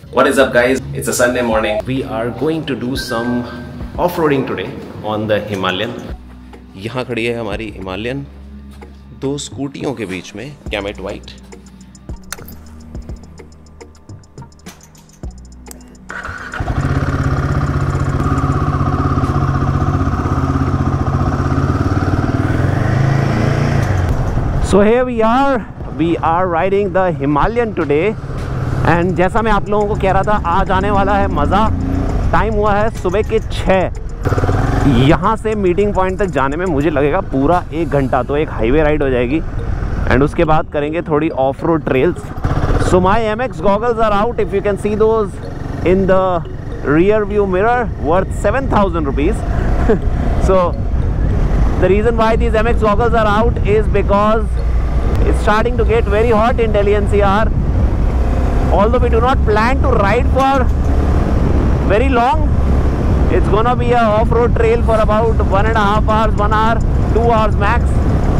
What is up guys? It's a Sunday morning. We are going to do some off-roading today on the Himalayan. यहाँ खड़ी है हमारी Himalayan, दो स्कूटियों के बीच में कैमेट वाइट. So here we are riding the Himalayan today. And जैसा मैं आप लोगों को कह रहा था, आज आने वाला है मज़ा. टाइम हुआ है सुबह के 6. यहाँ से मीटिंग पॉइंट तक जाने में मुझे लगेगा पूरा 1 घंटा. तो एक हाईवे राइड हो जाएगी एंड उसके बाद करेंगे थोड़ी off road trails. So my MX goggles are out. If you can see those in the rear view mirror, worth 7,000 rupees. So the reason why these MX goggles are out is because it's starting to get very hot in Delhi NCR. Although we do not plan to ride for very long, it's gonna be a off-road trail for about 1.5 hours, 1 hour, 2 hours max.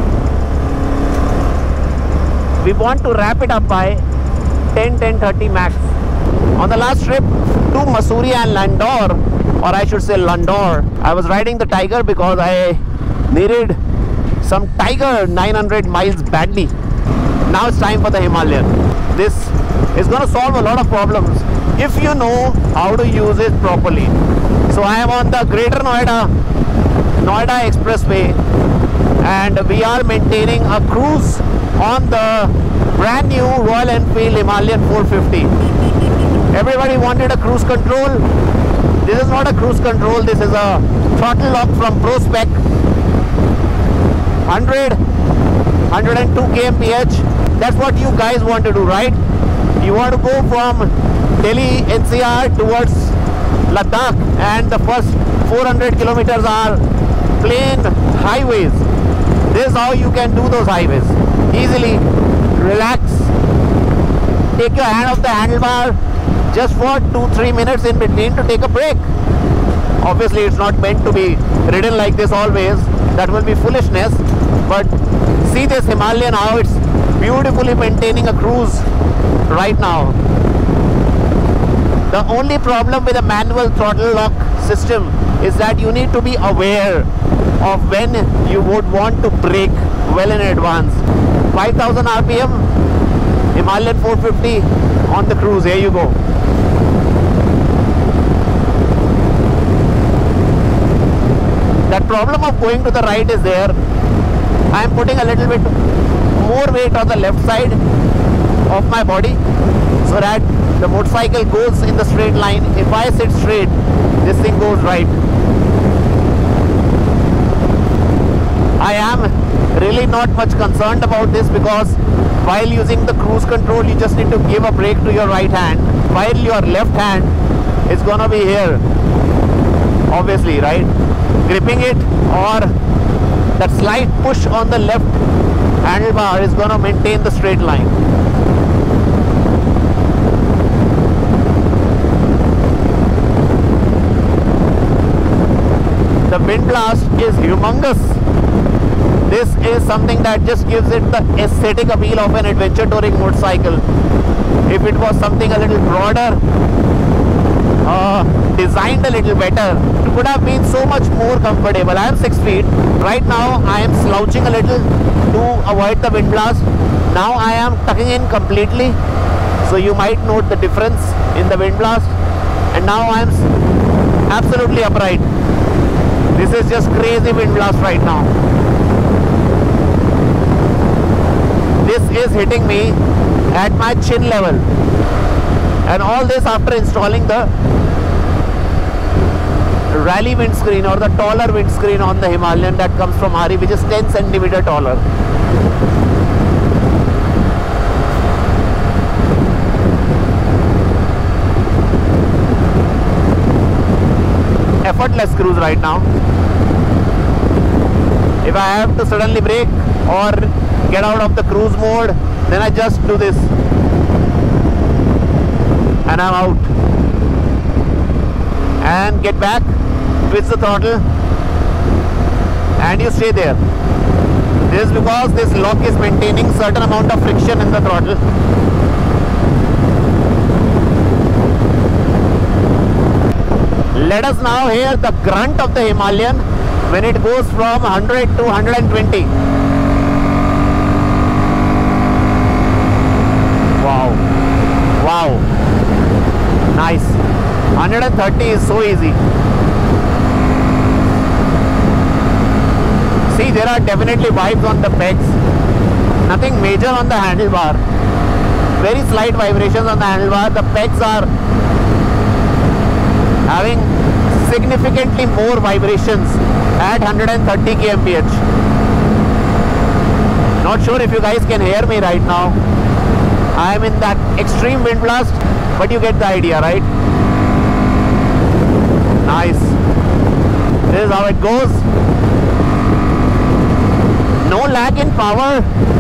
We want to wrap it up by 10:30 max. On the last trip to Mussoorie and Landor, or I should say Landor, I was riding the Tiger because I needed some Tiger 900 miles badly. Now it's time for the Himalayan. This is going to solve a lot of problems if you know how to use it properly. So I am on the Greater Noida Expressway and we are maintaining a cruise on the brand new Royal Enfield Himalayan 450. Everybody wanted a cruise control. This is not a cruise control, this is a throttle lock from ProSpec. 102 kmph. That's what you guys want to do, right? You want to go from Delhi NCR towards Ladakh, and the first 400 kilometers are plain highways. This is how you can do those highways easily. Relax, take your hand off the handlebar just for 2-3 minutes in between to take a break. Obviously it's not meant to be ridden like this always. That will be foolishness. But see this Himalayan, how it's beautifully maintaining a cruise right now. The only problem with a manual throttle lock system is that you need to be aware of when you would want to brake well in advance. 5,000 RPM, Himalayan 450 on the cruise. Here you go. That problem of going to the right is there. I am putting a little bit more weight on the left side of my body so that the motorcycle goes in the straight line. If I sit straight, this thing goes right. I am really not much concerned about this because while using the cruise control, you just need to give a brake to your right hand, while your left hand is gonna be here, obviously, right? Gripping it, or that slight push on the left handlebar is gonna maintain the straight line. The wind blast is humongous. This is something that just gives it the aesthetic appeal of an adventure touring motorcycle. If it was something a little broader, designed a little better, it would have been so much more comfortable. I am 6 feet. Right now I am slouching a little to avoid the wind blast. Now I am tucking in completely, so you might note the difference in the wind blast. And now I am absolutely upright. This is just crazy wind blast right now. This is hitting me at my chin level, and all this after installing the rally windscreen, or the taller windscreen on the Himalayan that comes from RE, which is 10 centimeter taller. Effortless cruise right now. If I have to suddenly brake or get out of the cruise mode, then I just do this and I'm out, and get back, twist the throttle, and you stay there. This is because this lock is maintaining certain amount of friction in the throttle. Let us now hear the grunt of the Himalayan when it goes from 100 to 120. Wow, wow, nice. 130 is so easy. See, there are definitely vibes on the pegs. Nothing major on the handlebar. Very slight vibrations on the handlebar. The pegs are having significantly more vibrations at 130 kmph. Not sure if you guys can hear me right now. I am in that extreme wind blast, but you get the idea, right? Nice. This is how it goes. No lag in power.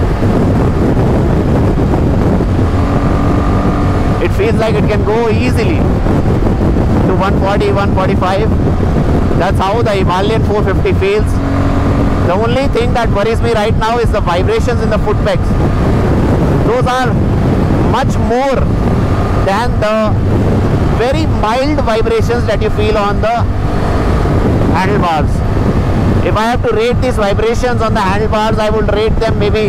It feels like it can go easily to 140, 145. That's how the Himalayan 450 feels. The only thing that worries me right now is the vibrations in the foot pegs. Those are much more than the very mild vibrations that you feel on the handlebars. If I have to rate these vibrations on the handlebars, I would rate them maybe,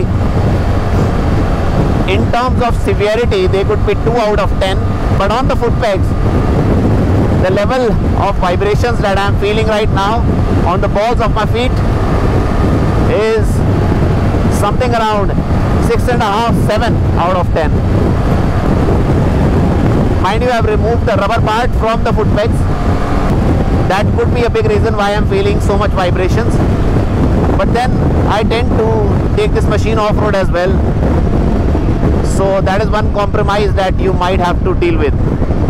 in terms of severity, they could be 2 out of 10. But on the foot pegs, the level of vibrations that I am feeling right now on the balls of my feet is something around 6.5, 7 out of 10. Mind you, I have removed the rubber part from the foot pegs. That could be a big reason why I am feeling so much vibrations. But then I tend to take this machine off-road as well. So that is one compromise that you might have to deal with.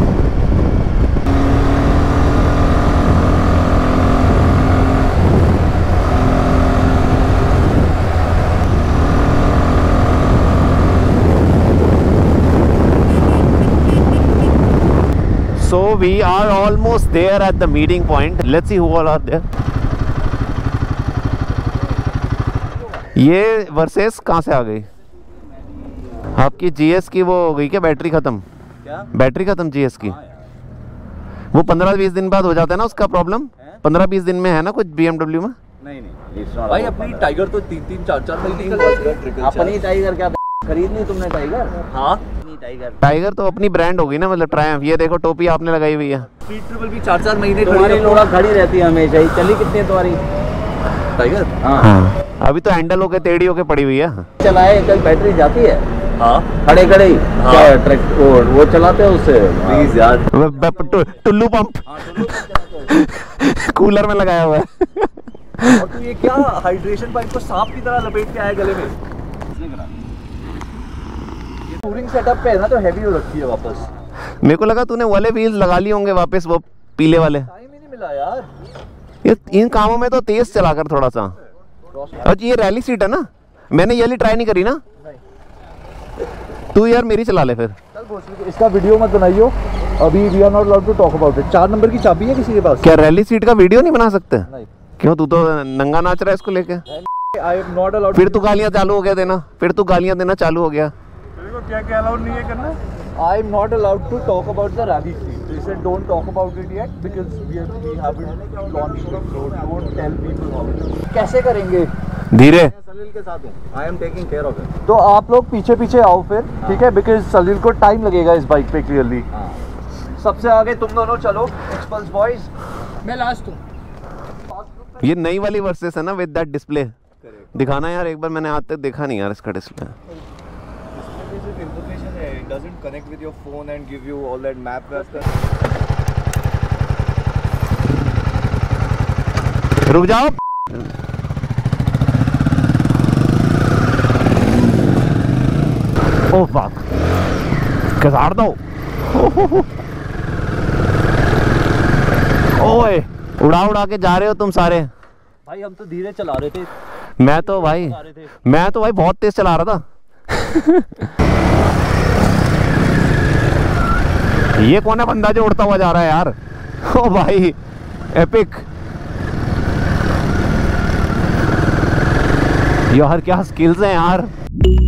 So we are almost there at the meeting point. Let's see who all are there. ये verses कहाँ से आ गई? आपकी GS की वो हो गई क्या, बैटरी खत्म? क्या बैटरी खत्म जीएस की? वो 15-20 दिन बाद हो जाता है ना उसका प्रॉब्लम? 15-20 दिन में है ना कुछ BMW में? नहीं भाई, अपनी टाइगर तो 3-3, 4-4 महीने। अपनी टाइगर क्या खरीदनी तुमने? टाइगर, हाँ टाइगर तो अपनी ब्रांड होगी ना, मतलब ट्रायम्फ। ये देखो टोपी आपने लगाई हुई है। स्पीड ट्रिपल भी 4-4 महीने खड़ी रहती है हमेशा ही। चली कितनी है तुम्हारी टाइगर? हाँ, अभी तो हैंडल होके टेढ़ी होके पड़ी हुई है। चलाए कल बैटरी जाती है। हाँ खड़े खड़े ही। हाँ। ट्रैक वो चलाते हैं उससे। प्लीज यार, टुल्लू पंप कूलर में लगाया हुआ है। और तू ये क्या हाइड्रेशन पाइप को सांप की तरह लपेट के आया गले में? टूरिंग सेटअप पे है ना, तो हैवी हो रखी है वापस। मेरे को लगा तूने वाले व्हील्स लगा लिए होंगे वापस, वो पीले वाले। टाइम ही नहीं मिला यार। ये इन कामों में तो तेज चला कर थोड़ा सा। और ये रैली सीट है ना, मैंने ये वाली ट्राई नहीं करी ना। तू यार मेरी चला ले फिर। इसका वीडियो मत बनाइयो अभी, we are not allowed to talk about it. 4 number की चाबी है किसी के पास? क्या रैली सीट का वीडियो नहीं बना सकते? नहीं। क्यों, तू तो नंगा नाच रहा है इसको लेके? I am not allowed. फिर तू गालियां चालू हो गया देना, फिर तू गालियां देना चालू हो गया। क्या अलाउड नहीं है करना? I am not allowed to talk about the rally seat. They said don't talk about it yet because we haven't launched it. So don't tell people how it is. कैसे करेंगे? धीरे। सलील के साथ हूँ। I am taking care of it. तो आप लोग पीछे पीछे आओ फिर, ठीक है? Because सलील को टाइम लगेगा इस बाइक पे क्लियरली। सबसे आगे तुम दोनों चलो, एक्सपल्स बॉयज। मैं लास्ट हूँ। ये नई वाली वर्सेस है ना विद दैट डिस्प्ले? दिखाना यार एक बार, मैंने आज तक देखा नहीं यार इसका display. It doesn't connect with your phone and give you all that map stuff. रुक जाओ। ओह फक, कसार दो। ओए, उड़ा उड़ा के जा रहे हो तुम सारे। भाई हम तो धीरे चला रहे थे। मैं तो भाई बहुत तेज चला रहा था। ये कौन है बंदा जो उड़ता हुआ जा रहा है यार? ओ भाई एपिक यार, क्या स्किल्स हैं यार।